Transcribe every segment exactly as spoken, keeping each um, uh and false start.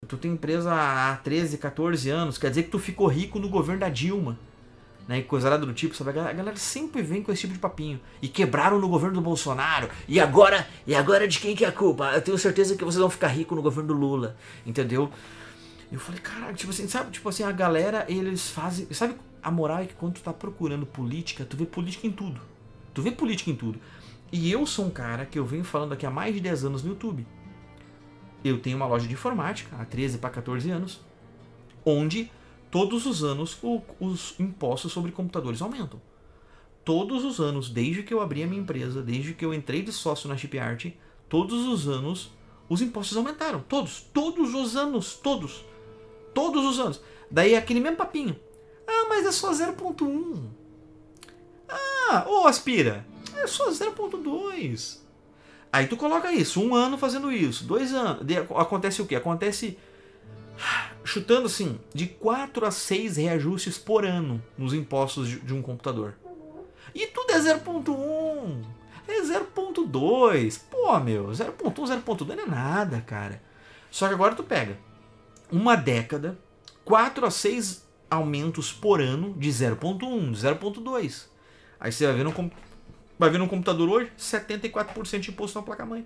Tu tem empresa há treze, quatorze anos, quer dizer que tu ficou rico no governo da Dilma. Né, e coisa lá do tipo, sabe? A galera sempre vem com esse tipo de papinho. E quebraram no governo do Bolsonaro. E agora, e agora de quem que é a culpa? Eu tenho certeza que vocês vão ficar ricos no governo do Lula. Entendeu? E eu falei, caralho, tipo assim, sabe? Tipo assim, a galera, eles fazem... Sabe, a moral é que quando tu tá procurando política, tu vê política em tudo. Tu vê política em tudo. E eu sou um cara que eu venho falando aqui há mais de dez anos no YouTube. Eu tenho uma loja de informática, há treze para quatorze anos, onde... Todos os anos o, os impostos sobre computadores aumentam. Todos os anos, desde que eu abri a minha empresa, desde que eu entrei de sócio na Chipart, todos os anos os impostos aumentaram. Todos. Todos os anos. Todos. Todos os anos. Daí aquele mesmo papinho. Ah, mas é só zero ponto um. Ah, ô Aspira, é só zero ponto dois. Aí tu coloca isso, um ano fazendo isso, dois anos. Daí acontece o quê? Acontece... chutando assim, de quatro a seis reajustes por ano nos impostos de um computador. E tudo é zero ponto um, é zero ponto dois. Pô, meu, zero ponto um, zero ponto dois não é nada, cara. Só que agora tu pega uma década, quatro a seis aumentos por ano de zero ponto um, de zero ponto dois. Aí você vai ver no, vai ver no computador hoje, setenta e quatro por cento de imposto na placa-mãe.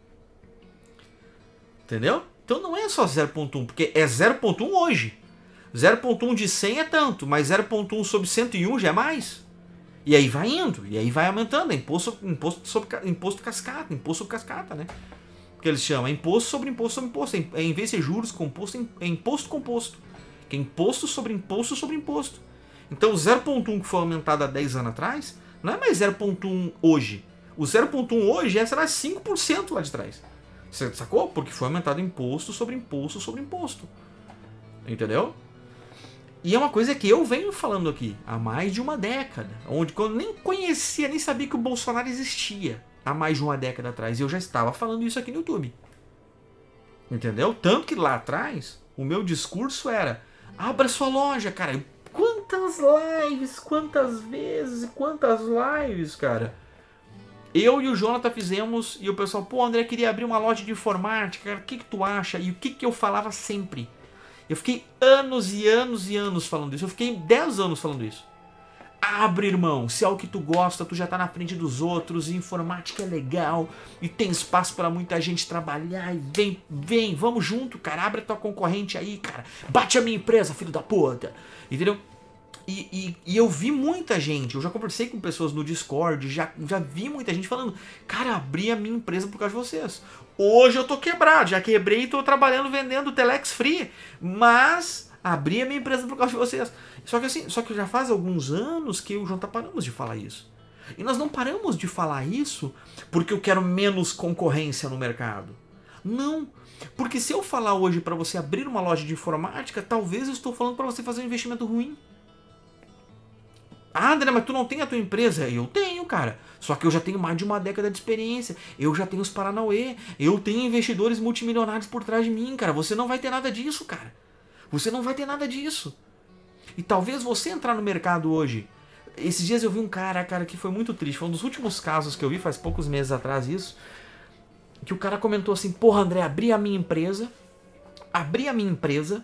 Entendeu? Então não é só zero ponto um, porque é zero ponto um hoje. zero ponto um de cem é tanto, mas zero ponto um sobre cento e um já é mais. E aí vai indo, e aí vai aumentando. É imposto, imposto, sobre, imposto cascata, imposto sobre cascata, né? Que eles chamam, é imposto sobre imposto sobre imposto. É, em vez de ser juros composto, é imposto composto. Que é imposto sobre imposto sobre imposto. Então o zero ponto um que foi aumentado há dez anos atrás, não é mais zero ponto um hoje. O zero ponto um hoje é, sei lá, cinco por cento lá de trás. Você sacou? Porque foi aumentado imposto sobre imposto sobre imposto. Entendeu? E é uma coisa que eu venho falando aqui há mais de uma década. Onde eu nem conhecia, nem sabia que o Bolsonaro existia há mais de uma década atrás. E eu já estava falando isso aqui no YouTube. Entendeu? Tanto que lá atrás, o meu discurso era: abra sua loja, cara. Quantas lives, quantas vezes, quantas lives, cara. Eu e o Jonathan fizemos, e o pessoal, pô, André, queria abrir uma loja de informática, o que que tu acha? E o que que eu falava sempre? Eu fiquei anos e anos e anos falando isso, eu fiquei dez anos falando isso. Abre, irmão, se é o que tu gosta, tu já tá na frente dos outros, e informática é legal, e tem espaço pra muita gente trabalhar, e vem, vem, vamos junto, cara, abre a tua concorrente aí, cara, bate a minha empresa, filho da puta, entendeu? E, e, e eu vi muita gente, eu já conversei com pessoas no Discord, já, já vi muita gente falando, cara, abri a minha empresa por causa de vocês. Hoje eu tô quebrado, já quebrei e tô trabalhando vendendo Telex Free, mas abri a minha empresa por causa de vocês. Só que assim, só que já faz alguns anos que eu e o João tá paramos de falar isso. E nós não paramos de falar isso porque eu quero menos concorrência no mercado. Não, porque se eu falar hoje para você abrir uma loja de informática, talvez eu estou falando para você fazer um investimento ruim. Ah, André, mas tu não tem a tua empresa? Eu tenho, cara. Só que eu já tenho mais de uma década de experiência. Eu já tenho os Paranauê. Eu tenho investidores multimilionários por trás de mim, cara. Você não vai ter nada disso, cara. Você não vai ter nada disso. E talvez você entrar no mercado hoje... Esses dias eu vi um cara, cara, que foi muito triste. Foi um dos últimos casos que eu vi, faz poucos meses atrás isso. Que o cara comentou assim, porra, André, abri a minha empresa. Abri a minha empresa.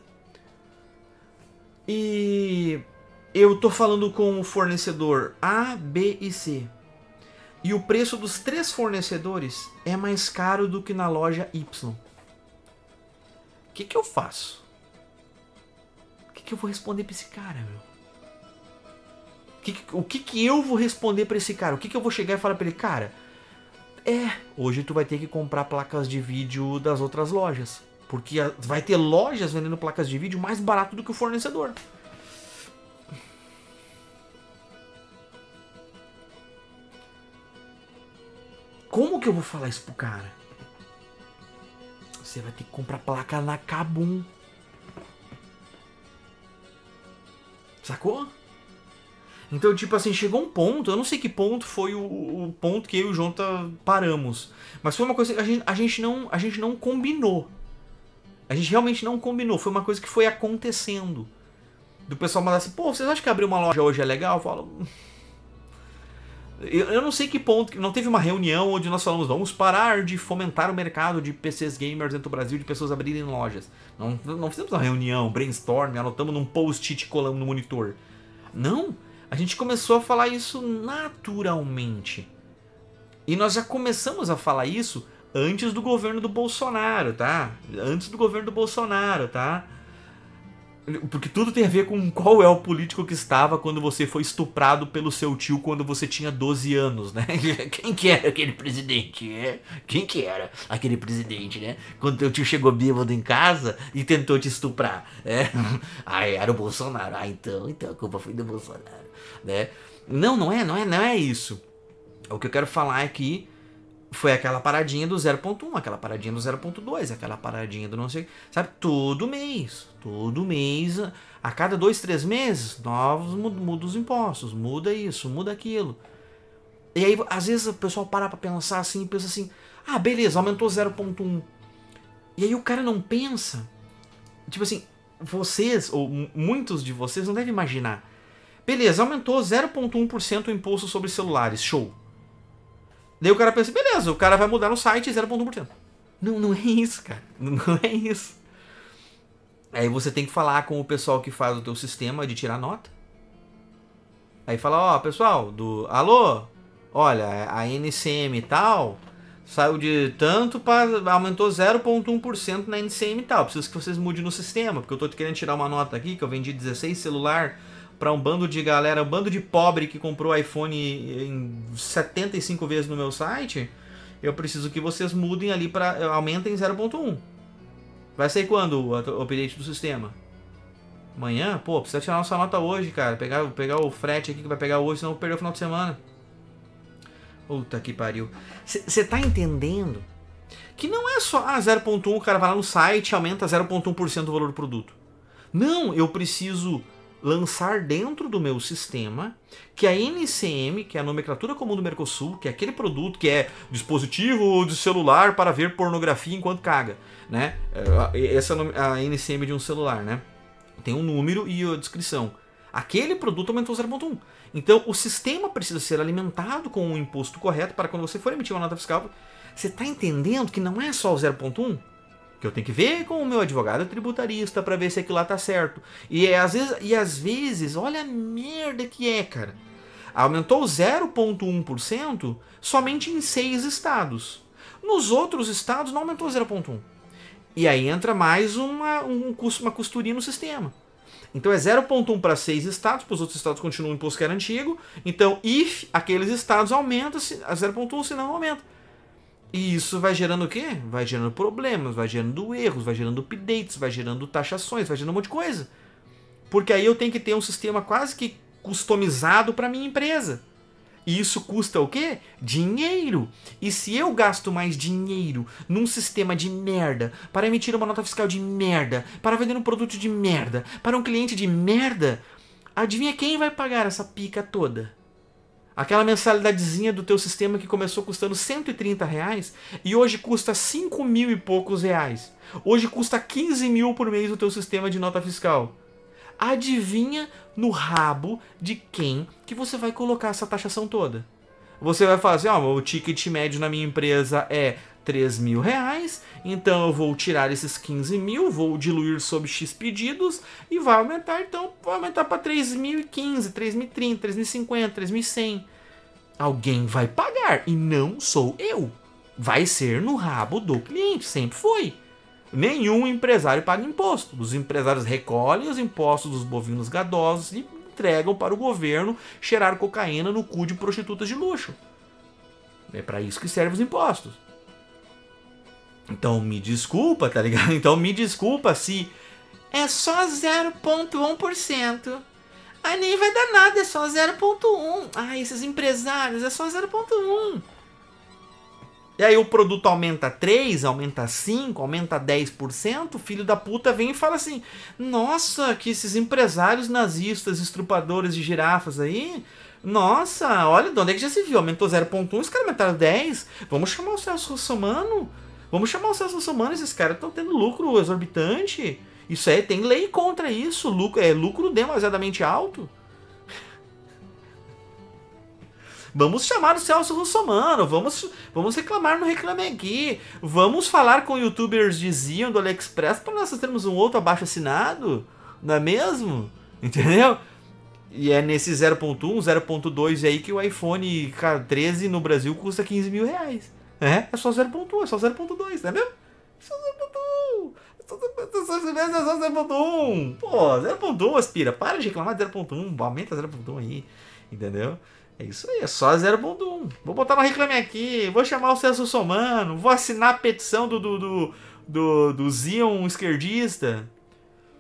E... eu tô falando com o fornecedor A, B e C. E o preço dos três fornecedores é mais caro do que na loja Y. O que que eu faço? O que que eu vou responder pra esse cara, meu? O que que, o que que eu vou responder pra esse cara? O que que eu vou chegar e falar pra ele? Cara, é, hoje tu vai ter que comprar placas de vídeo das outras lojas. Porque vai ter lojas vendendo placas de vídeo mais barato do que o fornecedor. Como que eu vou falar isso pro cara? Você vai ter que comprar placa na Kabum. Sacou? Então, tipo assim, chegou um ponto, eu não sei que ponto foi o, o ponto que eu e o Jonathan paramos. Mas foi uma coisa que a gente, a gente, não, a gente não combinou. A gente realmente não combinou. Foi uma coisa que foi acontecendo. Do pessoal mandar assim, pô, vocês acham que abrir uma loja hoje é legal? Eu falo... Eu, eu não sei que ponto, não teve uma reunião onde nós falamos, vamos parar de fomentar o mercado de P Cs gamers dentro do Brasil, de pessoas abrirem lojas. Não, não fizemos uma reunião, brainstorm, anotamos num post-it e colamos no monitor. Não, a gente começou a falar isso naturalmente. E nós já começamos a falar isso antes do governo do Bolsonaro, tá? Antes do governo do Bolsonaro, tá? Porque tudo tem a ver com qual é o político que estava quando você foi estuprado pelo seu tio quando você tinha doze anos, né? Quem que era aquele presidente, é? Quem que era aquele presidente, né? Quando teu tio chegou bêbado em casa e tentou te estuprar, é? Ah, era o Bolsonaro. Ah, então, então a culpa foi do Bolsonaro, né? Não, não é, não é, não é isso. O que eu quero falar é que foi aquela paradinha do zero ponto um, aquela paradinha do zero ponto dois, aquela paradinha do não sei... Sabe? Todo mês. Todo mês. A cada dois, três meses, novos muda os impostos. Muda isso, muda aquilo. E aí, às vezes, o pessoal para pra pensar assim e pensa assim... Ah, beleza, aumentou zero ponto um. E aí o cara não pensa... Tipo assim, vocês, ou muitos de vocês, não devem imaginar. Beleza, aumentou zero ponto um por cento o imposto sobre celulares. Show. Daí o cara pensa, beleza, o cara vai mudar no site zero ponto um por cento. Não, não é isso, cara. Não é isso. Aí você tem que falar com o pessoal que faz o teu sistema de tirar nota. Aí fala, ó, pessoal, do... Alô? Olha, a N C M e tal saiu de tanto para... Aumentou zero ponto um por cento na N C M e tal. Preciso que vocês mudem no sistema, porque eu tô querendo tirar uma nota aqui, que eu vendi dezesseis celular para um bando de galera, um bando de pobre que comprou iPhone em setenta e cinco vezes no meu site. Eu preciso que vocês mudem ali para aumentem zero ponto um. Vai sair quando o update do sistema? Amanhã? Pô, precisa tirar nossa nota hoje, cara. Pegar, pegar o frete aqui que vai pegar hoje, senão eu vou perder o final de semana. Puta que pariu. Você tá entendendo que não é só ah, zero ponto um, o cara vai lá no site e aumenta zero ponto um por cento do valor do produto. Não, eu preciso lançar dentro do meu sistema que a N C M, que é a nomenclatura comum do Mercosul, que é aquele produto que é dispositivo de celular para ver pornografia enquanto caga, né? Essa é a N C M de um celular, né? Tem um número e a descrição. Aquele produto aumentou zero ponto um. Então o sistema precisa ser alimentado com o imposto correto para quando você for emitir uma nota fiscal. Você está entendendo que não é só o zero ponto um? Que eu tenho que ver com o meu advogado tributarista para ver se aquilo lá tá certo. E, é, às vezes, e às vezes, olha a merda que é, cara. Aumentou zero ponto um por cento somente em seis estados. Nos outros estados não aumentou zero ponto um. E aí entra mais uma, um, uma costurinha no sistema. Então é zero ponto um para seis estados, para os outros estados continua o imposto que era antigo. Então, if aqueles estados aumenta, a zero ponto um, senão não aumenta. E isso vai gerando o quê? Vai gerando problemas, vai gerando erros, vai gerando updates, vai gerando taxações, vai gerando um monte de coisa. Porque aí eu tenho que ter um sistema quase que customizado para minha empresa. E isso custa o quê? Dinheiro. E se eu gasto mais dinheiro num sistema de merda, para emitir uma nota fiscal de merda, para vender um produto de merda, para um cliente de merda, adivinha quem vai pagar essa pica toda? Aquela mensalidadezinha do teu sistema que começou custando cento e trinta reais e hoje custa cinco mil e poucos reais. Hoje custa quinze mil por mês o teu sistema de nota fiscal. Adivinha no rabo de quem que você vai colocar essa taxação toda? Você vai falar assim, ó, o ticket médio na minha empresa é três mil reais, então eu vou tirar esses quinze mil, vou diluir sobre X pedidos e vai aumentar, então vai aumentar para três mil e quinze, três mil e trinta, três mil e cinquenta, três mil e cem. Alguém vai pagar e não sou eu. Vai ser no rabo do cliente, sempre foi. Nenhum empresário paga imposto. Os empresários recolhem os impostos dos bovinos gadosos e entregam para o governo cheirar cocaína no cu de prostitutas de luxo. É para isso que servem os impostos. Então me desculpa, tá ligado? Então me desculpa se é só zero ponto um por cento. Aí nem vai dar nada, é só zero ponto um. Ah, esses empresários, é só zero ponto um. E aí o produto aumenta três, aumenta cinco, aumenta dez por cento, o filho da puta vem e fala assim, nossa, que esses empresários nazistas, estrupadores de girafas aí, nossa, olha, de onde é que já se viu? Aumentou zero ponto um, os caras aumentaram dez, vamos chamar o Celso Russomano, vamos chamar o Celso Russomano, esses caras estão tendo lucro exorbitante, isso aí, tem lei contra isso, lucro, é lucro demasiadamente alto. Vamos chamar o Celso Russomano, vamos, vamos reclamar no Reclame Aqui, vamos falar com youtubers de Zion do AliExpress para nós termos um outro abaixo assinado, não é mesmo? Entendeu? E é nesse zero ponto um, zero ponto dois aí que o iPhone treze no Brasil custa quinze mil reais. É, é só zero ponto um, é só zero ponto dois, não é mesmo? É só zero ponto um. É só zero ponto um. Pô, zero ponto um, aspira. Para de reclamar de zero ponto um. Aumenta zero ponto um aí. Entendeu? É isso aí, é só zero ponto um. Vou botar no Reclame Aqui. Vou chamar o Celso Russomano. Vou assinar a petição do, do, do, do, do Zion esquerdista.